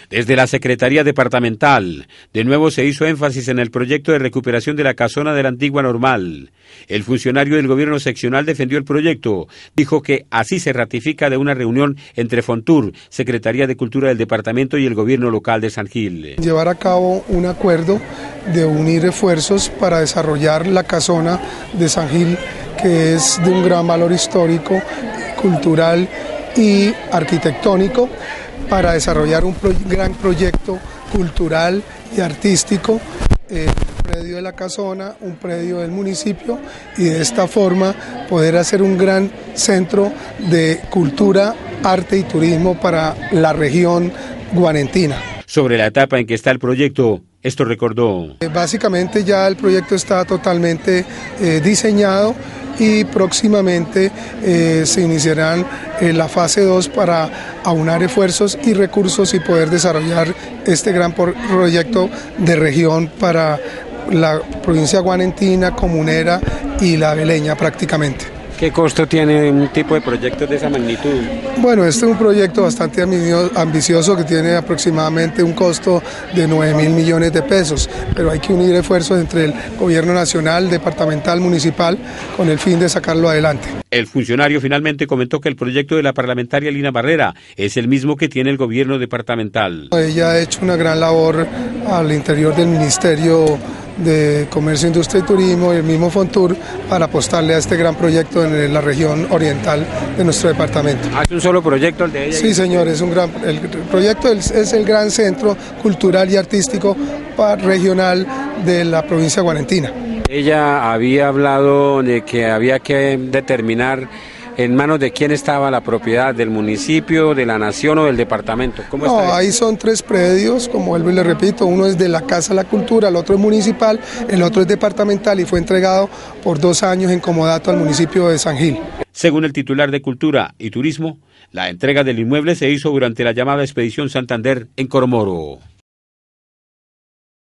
Desde la Secretaría Departamental, de nuevo se hizo énfasis en el proyecto de recuperación de la casona de la antigua Normal. El funcionario del gobierno seccional defendió el proyecto, dijo que así se ratifica de una reunión entre Fontur, Secretaría de Cultura del departamento y el gobierno local de San Gil. Llevar a cabo un acuerdo de unir esfuerzos para desarrollar la casona de San Gil, que es de un gran valor histórico, cultural y arquitectónico, para desarrollar un gran proyecto cultural y artístico, el predio de la casona, un predio del municipio, y de esta forma poder hacer un gran centro de cultura, arte y turismo para la región guanentina. Sobre la etapa en que está el proyecto, esto recordó. Básicamente ya el proyecto está totalmente diseñado y próximamente se iniciarán la fase 2 para aunar esfuerzos y recursos y poder desarrollar este gran proyecto de región para la provincia guanentina, comunera y la veleña prácticamente. ¿Qué costo tiene un tipo de proyectos de esa magnitud? Bueno, este es un proyecto bastante ambicioso que tiene aproximadamente un costo de 9.000 millones de pesos, pero hay que unir esfuerzos entre el gobierno nacional, departamental, municipal, con el fin de sacarlo adelante. El funcionario finalmente comentó que el proyecto de la parlamentaria Lina Barrera es el mismo que tiene el gobierno departamental. Ella ha hecho una gran labor al interior del Ministerio de Comercio, Industria y Turismo y el mismo Fontur para apostarle a este gran proyecto en la región oriental de nuestro departamento. ¿Es un solo proyecto el de ella? Sí, señor, el proyecto es el gran centro cultural y artístico regional de la provincia guanentina. Ella había hablado de que había que determinar en manos de quién estaba la propiedad, del municipio, de la nación o del departamento. ¿Cómo está eso? Ahí son 3 predios, como vuelvo y le repito, uno es de la Casa de la Cultura, el otro es municipal, el otro es departamental y fue entregado por 2 años en comodato al municipio de San Gil. Según el titular de Cultura y Turismo, la entrega del inmueble se hizo durante la llamada Expedición Santander en Coromoro.